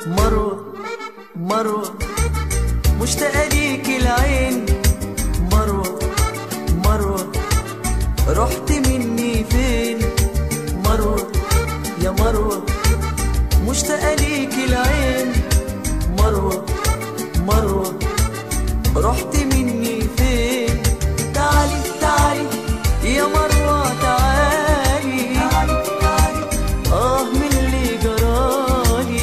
مروة مروة مشتاقة ليك العين. مروة مروة رحت مني فين؟ مروة يا مروة مشتاقة ليك العين. مروة مروة رحت مني فين؟ تعالي تعالي يا مروة تعالي، من اللي جرالي.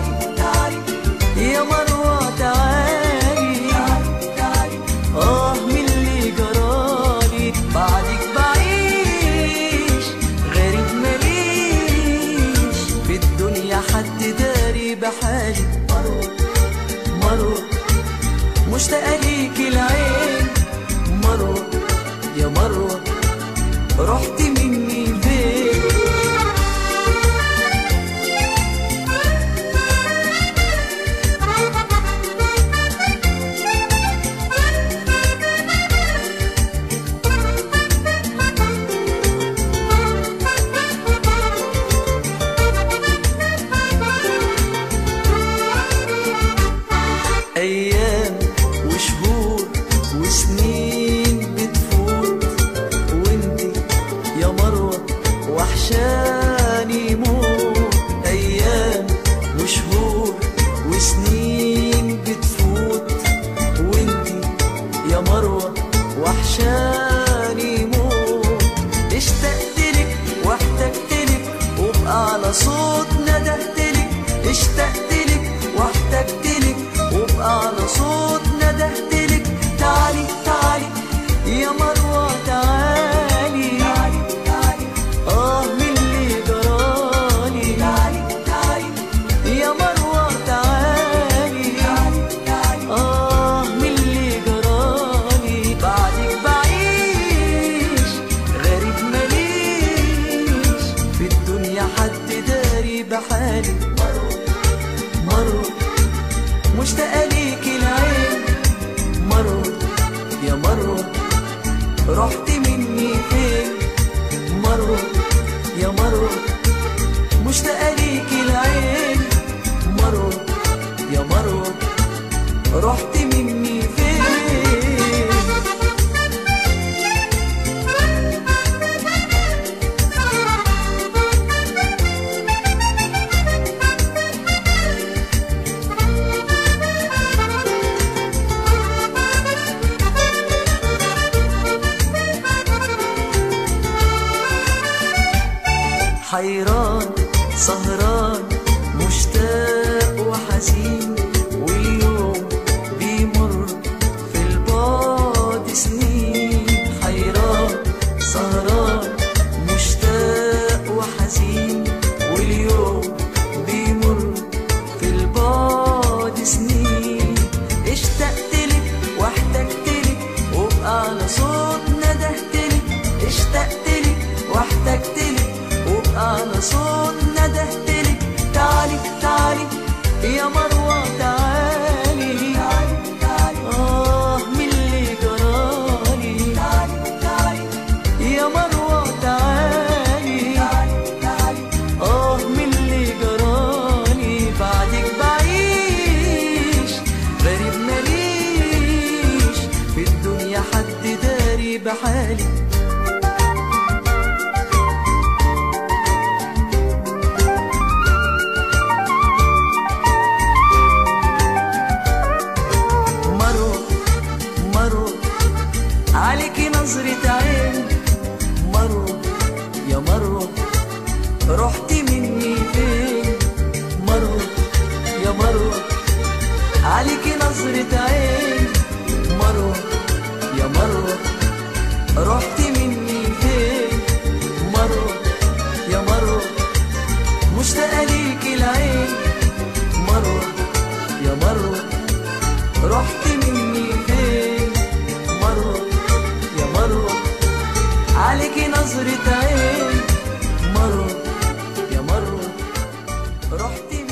يا مروة تعالي، من اللي جرالي. بعدك بعيش غريب ماليش في الدنيا حد داري بحالي. مروة مروة مشتاقة ليك العين. مروة يا مروة رحت مني فين؟ أيام وشهور وسنين بتفوت وانتي يا مروة وحشاني موت. أيام وشهور وسنين بتفوت وانتي يا مروة وحشاني موت. اشتقتلك واحتجتلك وبقى على صوت ندهتلك. اشتقتلك واحتجتلك وبقى على صوت ندهتلك. تعالي تعالي يا مروة تعالي، من اللي جرالي. يا مروة تعالي، من اللي جرالي. بعدك بعيش غريب ماليش في الدنيا حد داري بحالي. مروة مشتاقة ليك العين. مروة يا مروة رحت مني فين؟ مروة يا مروة مشتاقة ليك العين. مروة يا مروة رحت مني فين؟ حيران سهران مشتاق وحزين، واليوم بيمر في البعد سنين. حيران سهران مشتاق وحزين، واليوم بيمر في البعد سنين. اشتقتلك واحتجتلك وبقى على صوت ندهتلك. اشتقتلك واحتجتلك على صوت ندهتلك. تعالي تعالي يا مروة تعالي، من اللي جرالي. يا مروة تعالي، من اللي جرالي. بعدك بعيش غريب ماليش في الدنيا حد داري بحالي. عليكي نظرة عين. مروة يا مروة رحت مني فين؟ مروة يا مروة عليكي نظرة عين. مروة يا مروة رحت مني فين؟ مروة يا مروة مشتاقة ليكي العين. مروة يا مروة رحت مني فين؟ مروة يا مروة عليكي نظرة عين. مروة يا مروة رحت